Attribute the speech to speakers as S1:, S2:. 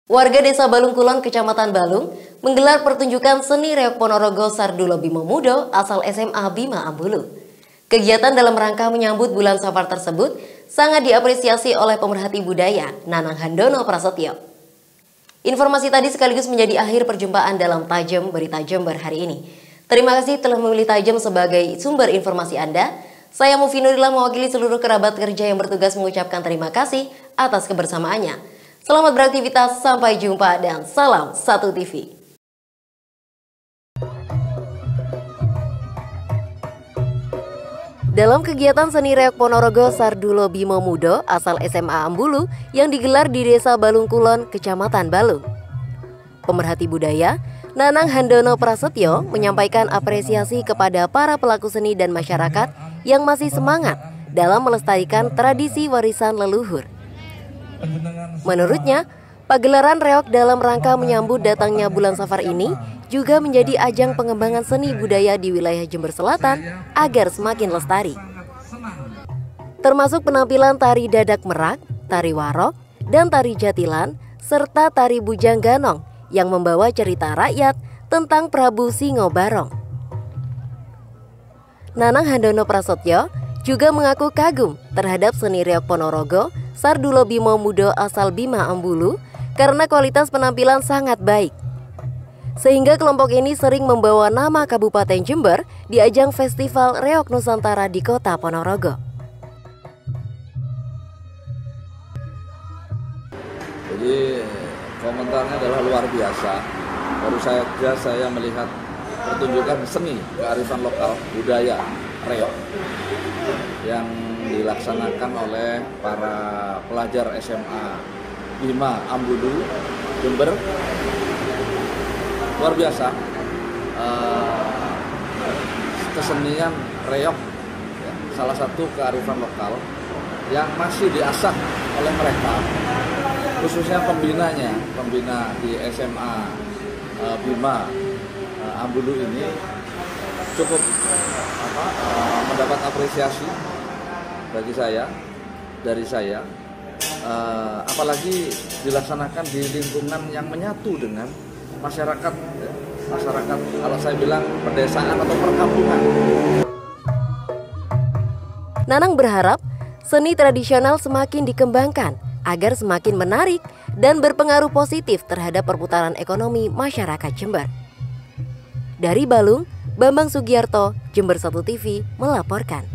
S1: Warga Desa Balung Kulon, Kecamatan Balung, menggelar pertunjukan seni reok Ponorogo Sardulo Bimo Mudo asal SMA Bima Ambulu. Kegiatan dalam rangka menyambut bulan Safar tersebut sangat diapresiasi oleh pemerhati budaya Nanang Handono Prasetyo. Informasi tadi sekaligus menjadi akhir perjumpaan dalam Tajam Berita Jember hari ini. Terima kasih telah memilih Tajam sebagai sumber informasi Anda. Saya Mufi Nurillah mewakili seluruh kerabat kerja yang bertugas mengucapkan terima kasih atas kebersamaannya. Selamat beraktivitas, sampai jumpa dan salam Satu TV. Dalam kegiatan seni reok Ponorogo Sardulo Bimo Mudo asal SMA Ambulu yang digelar di Desa Balung Kulon, Kecamatan Balung, pemerhati budaya Nanang Handono Prasetyo menyampaikan apresiasi kepada para pelaku seni dan masyarakat yang masih semangat dalam melestarikan tradisi warisan leluhur. Menurutnya, pagelaran reok dalam rangka menyambut datangnya bulan Safar ini juga menjadi ajang pengembangan seni budaya di wilayah Jember Selatan agar semakin lestari. Termasuk penampilan tari dadak merak, tari warok, dan tari jatilan, serta tari bujang ganong yang membawa cerita rakyat tentang Prabu Singo Barong. Nanang Handono Prasetyo juga mengaku kagum terhadap seni reok Ponorogo Sardulo Bimo Mudo asal Bima Ambulu karena kualitas penampilan sangat baik. Sehingga kelompok ini sering membawa nama Kabupaten Jember di ajang Festival Reok Nusantara di Kota Ponorogo.
S2: Jadi komentarnya adalah luar biasa. Baru saja saya melihat pertunjukan seni kearifan lokal budaya reok yang dilaksanakan oleh para pelajar SMA Bima Ambulu Jember. Luar biasa kesenian reok, salah satu kearifan lokal yang masih diasah oleh mereka, khususnya pembina di SMA Bima Ambulu ini cukup mendapat apresiasi dari saya, apalagi dilaksanakan di lingkungan yang menyatu dengan masyarakat kalau saya bilang pedesaan atau perkampungan.
S1: Nanang berharap seni tradisional semakin dikembangkan agar semakin menarik dan berpengaruh positif terhadap perputaran ekonomi masyarakat Jember. Dari Balung, Bambang Sugiarto, Jember Satu TV melaporkan.